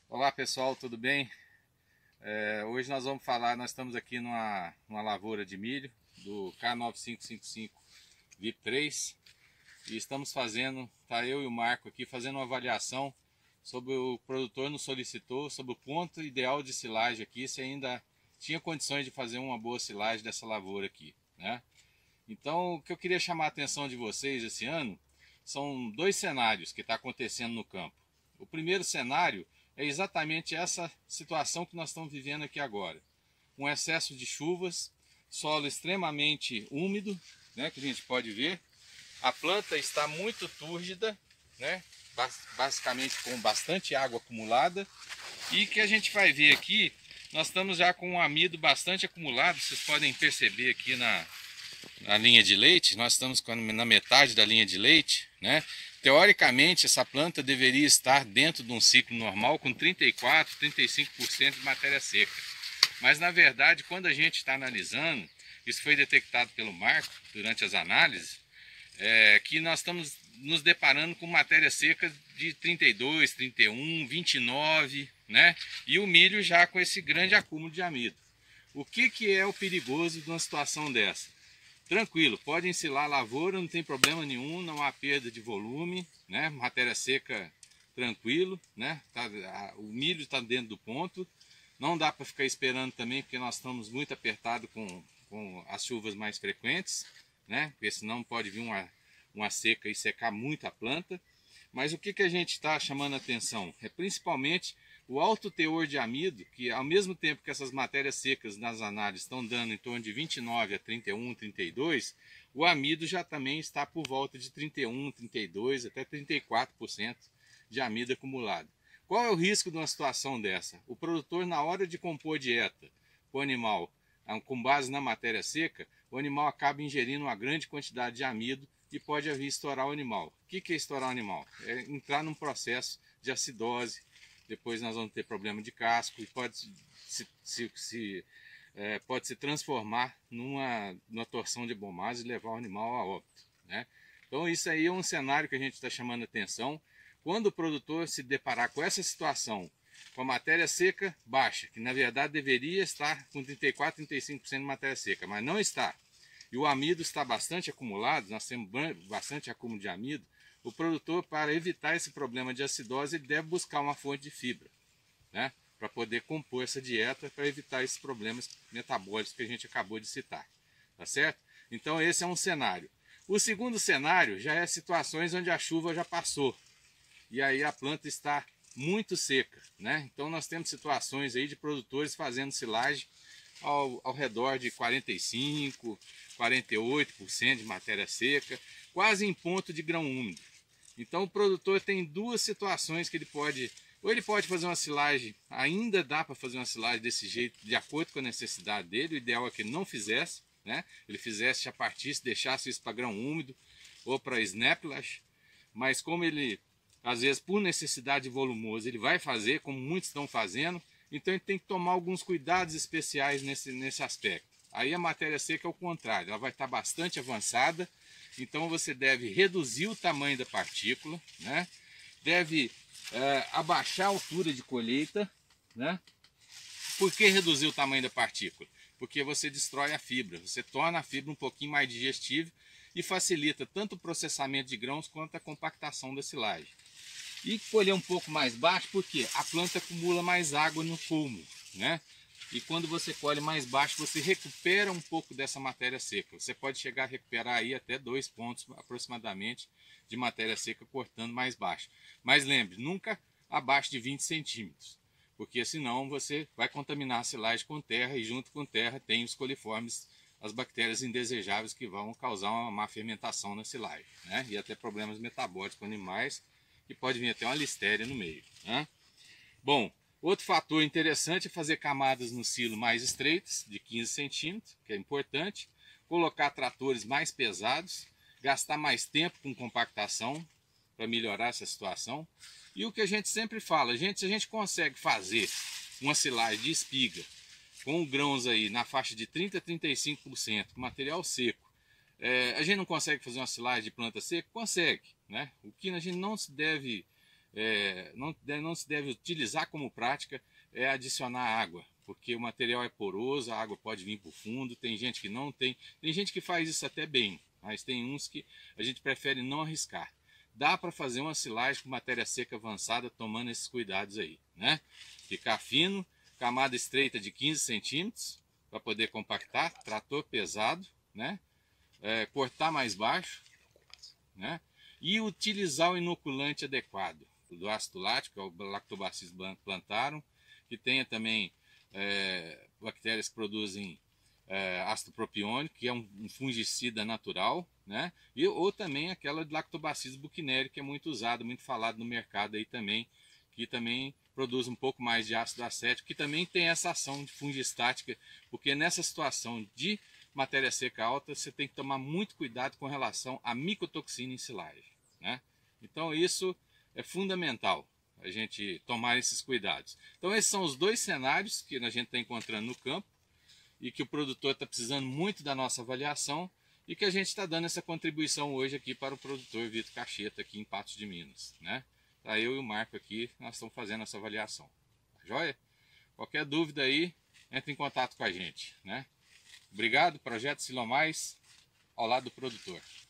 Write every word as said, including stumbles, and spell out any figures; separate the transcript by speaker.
Speaker 1: Olá pessoal, tudo bem? É, hoje nós vamos falar, nós estamos aqui numa, numa lavoura de milho do K nove cinco cinco cinco V I P três e estamos fazendo, tá eu e o Marco aqui fazendo uma avaliação sobre o produtor nos solicitou, sobre o ponto ideal de silagem aqui, se ainda tinha condições de fazer uma boa silagem dessa lavoura aqui, né? Então o que eu queria chamar a atenção de vocês esse ano são dois cenários que está acontecendo no campo. O primeiro cenário é exatamente essa situação que nós estamos vivendo aqui agora. Um excesso de chuvas, solo extremamente úmido, né, que a gente pode ver. A planta está muito túrgida, né, basicamente com bastante água acumulada. E que a gente vai ver aqui, nós estamos já com um amido bastante acumulado, vocês podem perceber aqui na, na linha de leite, nós estamos na metade da linha de leite, né? Teoricamente, essa planta deveria estar dentro de um ciclo normal com trinta e quatro, trinta e cinco por cento de matéria seca. Mas, na verdade, quando a gente está analisando, isso foi detectado pelo Marco durante as análises, é, que nós estamos nos deparando com matéria seca de trinta e dois, trinta e um, vinte e nove, né? E o milho já com esse grande acúmulo de amido. O que, que é o perigoso de uma situação dessa? Tranquilo, pode ensilar a lavoura, não tem problema nenhum, não há perda de volume, né? Matéria seca tranquilo, né? Tá, a, o milho está dentro do ponto, não dá para ficar esperando também, porque nós estamos muito apertados com, com as chuvas mais frequentes, né? Porque senão pode vir uma, uma seca e secar muito a planta. Mas o que, que a gente está chamando a atenção? É principalmente o alto teor de amido, que ao mesmo tempo que essas matérias secas nas análises estão dando em torno de vinte e nove a trinta e um, trinta e dois, o amido já também está por volta de trinta e um, trinta e dois, até trinta e quatro por cento de amido acumulado. Qual é o risco de uma situação dessa? O produtor, na hora de compor dieta para o animal, com base na matéria seca, o animal acaba ingerindo uma grande quantidade de amido e pode vir estourar o animal. O que é estourar o animal? É entrar num processo de acidose, depois nós vamos ter problema de casco e pode se, se, se, é, pode se transformar numa, numa torção de bomase e levar o animal a óbito, né? Então isso aí é um cenário que a gente está chamando atenção. Quando o produtor se deparar com essa situação, com a matéria seca baixa, que na verdade deveria estar com trinta e quatro, trinta e cinco por cento de matéria seca, mas não está, e o amido está bastante acumulado, nós temos bastante acúmulo de amido, o produtor, para evitar esse problema de acidose, ele deve buscar uma fonte de fibra, né, para poder compor essa dieta, para evitar esses problemas metabólicos que a gente acabou de citar, tá certo? Então esse é um cenário. O segundo cenário já é situações onde a chuva já passou, e aí a planta está muito seca, né? Então nós temos situações aí de produtores fazendo silagem ao, ao redor de quarenta e cinco, quarenta e oito por cento de matéria seca, quase em ponto de grão úmido. Então o produtor tem duas situações que ele pode, ou ele pode fazer uma silagem, ainda dá para fazer uma silagem desse jeito, de acordo com a necessidade dele, o ideal é que ele não fizesse, né? Ele fizesse, já partisse, deixasse isso para grão úmido ou para snaplash, mas como ele, às vezes por necessidade volumosa, ele vai fazer, como muitos estão fazendo, então ele tem que tomar alguns cuidados especiais nesse, nesse aspecto. Aí a matéria seca é o contrário, ela vai estar bastante avançada, então você deve reduzir o tamanho da partícula, né? Deve é, abaixar a altura de colheita, né? Por que reduzir o tamanho da partícula? Porque você destrói a fibra, você torna a fibra um pouquinho mais digestível e facilita tanto o processamento de grãos quanto a compactação da silagem. E colher um pouco mais baixo, porque a planta acumula mais água no culmo, né? E quando você colhe mais baixo, você recupera um pouco dessa matéria seca. Você pode chegar a recuperar aí até dois pontos aproximadamente de matéria seca cortando mais baixo. Mas lembre, nunca abaixo de vinte centímetros, porque senão você vai contaminar a silagem com terra e junto com terra tem os coliformes, as bactérias indesejáveis que vão causar uma má fermentação na silagem, né? E até problemas metabólicos com animais, que pode vir até uma listéria no meio, né? Bom, outro fator interessante é fazer camadas no silo mais estreitas, de quinze centímetros, que é importante, colocar tratores mais pesados, gastar mais tempo com compactação para melhorar essa situação. E o que a gente sempre fala, gente, se a gente consegue fazer uma silagem de espiga com grãos aí na faixa de trinta a trinta e cinco por cento, material seco, é, a gente não consegue fazer uma silagem de planta seca? Consegue, né? O que a gente não deve é, não, não se deve utilizar como prática é adicionar água, porque o material é poroso, a água pode vir para o fundo, tem gente que não tem, tem gente que faz isso até bem, mas tem uns que a gente prefere não arriscar. Dá para fazer uma silagem com matéria seca avançada tomando esses cuidados aí, né? Ficar fino, camada estreita de quinze centímetros para poder compactar, trator pesado, né? É, cortar mais baixo, né? E utilizar o inoculante adequado, do ácido lático, que é o Lactobacillus plantarum, que tenha também é, bactérias que produzem é, ácido propiônico, que é um, um fungicida natural, né? E, ou também aquela de Lactobacillus buchneri, que é muito usado, muito falado no mercado aí também, que também produz um pouco mais de ácido acético, que também tem essa ação de fungistática, porque nessa situação de matéria seca alta, você tem que tomar muito cuidado com relação à micotoxina em silagem, né? Então isso é fundamental, a gente tomar esses cuidados. Então esses são os dois cenários que a gente está encontrando no campo e que o produtor está precisando muito da nossa avaliação e que a gente está dando essa contribuição hoje aqui para o produtor Vitor Cacheta aqui em Patos de Minas, né? Tá eu e o Marco aqui, nós estamos fazendo essa avaliação. Joia? Qualquer dúvida aí, entre em contato com a gente, né? Obrigado, Projeto Silomais, ao lado do produtor.